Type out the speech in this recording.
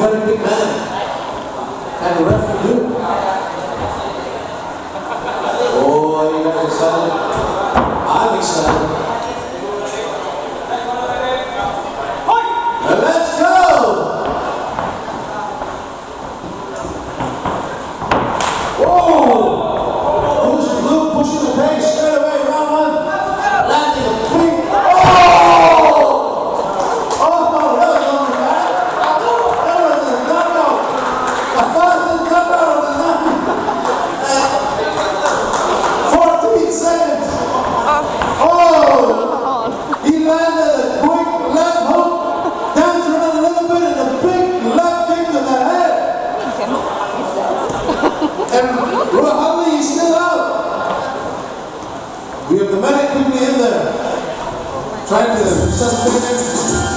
very big man. And the ref can do it. Oh, you guys excited? I'm excited. And let's go! Whoa! Who's Luke pushing the pace straight away, round one. Landing a quick. Oh! Oh, no, that was over that. That was a knockout. A fastest knockout of the night. 14 seconds. Oh! He landed a quick left hook, danced around a little bit, and a big left kick to the head. And Rohali is still out. We have the medic quickly in there, trying to set up